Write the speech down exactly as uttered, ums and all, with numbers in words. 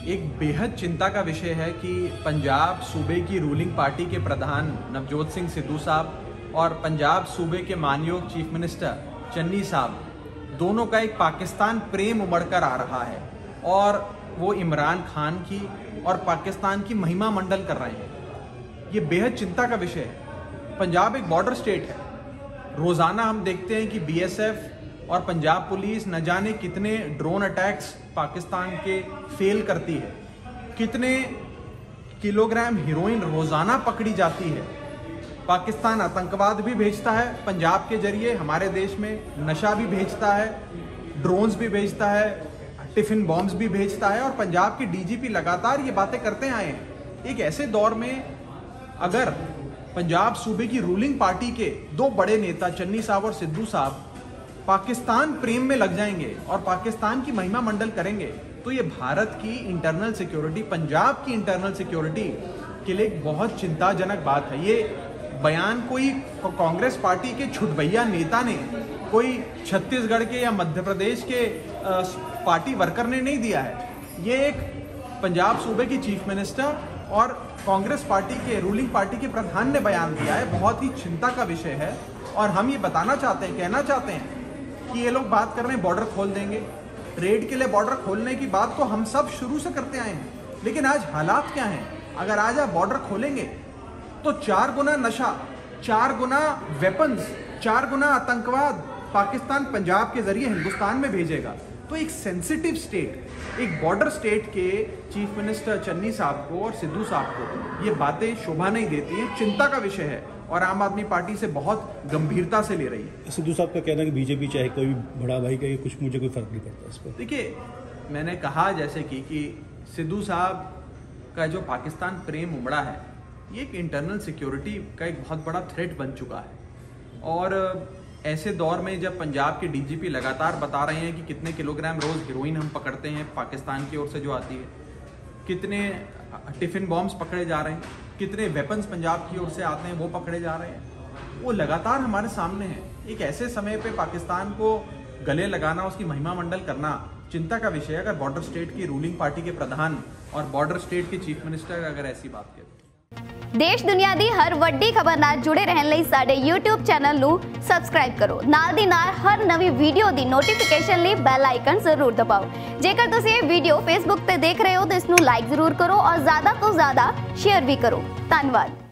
एक बेहद चिंता का विषय है कि पंजाब सूबे की रूलिंग पार्टी के प्रधान नवजोत सिंह सिद्धू साहब और पंजाब सूबे के मानयोग चीफ मिनिस्टर चन्नी साहब दोनों का एक पाकिस्तान प्रेम उमड़ कर आ रहा है और वो इमरान खान की और पाकिस्तान की महिमा मंडल कर रहे हैं। ये बेहद चिंता का विषय है। पंजाब एक बॉर्डर स्टेट है। रोज़ाना हम देखते हैं कि बीएसएफ और पंजाब पुलिस न जाने कितने ड्रोन अटैक्स पाकिस्तान के फेल करती है, कितने किलोग्राम हीरोइन रोज़ाना पकड़ी जाती है। पाकिस्तान आतंकवाद भी भेजता है पंजाब के जरिए हमारे देश में, नशा भी भेजता है, ड्रोन्स भी भेजता है, टिफिन बॉम्ब्स भी भेजता है और पंजाब के डीजीपी लगातार ये बातें करते आए हैं। एक ऐसे दौर में अगर पंजाब सूबे की रूलिंग पार्टी के दो बड़े नेता चन्नी साहब और सिद्धू साहब पाकिस्तान प्रेम में लग जाएंगे और पाकिस्तान की महिमा मंडल करेंगे तो ये भारत की इंटरनल सिक्योरिटी, पंजाब की इंटरनल सिक्योरिटी के लिए एक बहुत चिंताजनक बात है। ये बयान कोई कांग्रेस पार्टी के छुटभैया नेता ने, कोई छत्तीसगढ़ के या मध्य प्रदेश के पार्टी वर्कर ने नहीं दिया है। ये एक पंजाब सूबे की चीफ मिनिस्टर और कांग्रेस पार्टी के रूलिंग पार्टी के प्रधान ने बयान दिया है। बहुत ही चिंता का विषय है और हम ये बताना चाहते हैं, कहना चाहते हैं कि ये लोग बात कर रहे हैं बॉर्डर खोल देंगे। रेड के लिए बॉर्डर खोलने की बात तो हम सब शुरू से करते आए हैं, लेकिन आज हालात क्या हैं? अगर आज आप बॉर्डर खोलेंगे तो चार गुना नशा, चार गुना वेपन्स, चार गुना आतंकवाद पाकिस्तान पंजाब के जरिए हिंदुस्तान में भेजेगा। तो एक सेंसिटिव स्टेट, एक बॉर्डर स्टेट के चीफ मिनिस्टर चन्नी साहब को और सिद्धू साहब को ये बातें शोभा नहीं देती हैं, चिंता का विषय है और आम आदमी पार्टी से बहुत गंभीरता से ले रही है। सिद्धू साहब का कहना है कि बीजेपी चाहे कोई भी बड़ा भाई का, कुछ मुझे कोई फर्क नहीं पड़ता इस पर। देखिए, मैंने कहा जैसे कि कि सिद्धू साहब का जो पाकिस्तान प्रेम उमड़ा है ये एक इंटरनल सिक्योरिटी का एक बहुत बड़ा थ्रेट बन चुका है और ऐसे दौर में जब पंजाब के डीजीपी लगातार बता रहे हैं कि कितने किलोग्राम रोज हीरोइन हम पकड़ते हैं पाकिस्तान की ओर से जो आती है, कितने टिफिन बॉम्ब्स पकड़े जा रहे हैं, कितने वेपन्स पंजाब की ओर से आते हैं वो पकड़े जा रहे हैं, वो लगातार हमारे सामने है। एक ऐसे समय पे पाकिस्तान को गले लगाना, उसकी महिमा मंडल करना चिंता का विषय है। अगर बॉर्डर स्टेट की रूलिंग पार्टी के प्रधान और बॉर्डर स्टेट के चीफ मिनिस्टर अगर ऐसी बात करें। देश दुनिया दी हर वड्डी खबर नाल जुड़े रहन लई साडे यूट्यूब चैनल नू सबसक्राइब करो। नाल दी नाल हर नवी वीडियो दी नोटिफिकेशन लई बेल आइकन जरूर दबाओ। जेकर तुसीं ये वीडियो फेसबुक ते देख रहे हो तो इसनू लाइक जरूर करो और ज्यादा तो ज्यादा शेयर भी करो। धन्यवाद।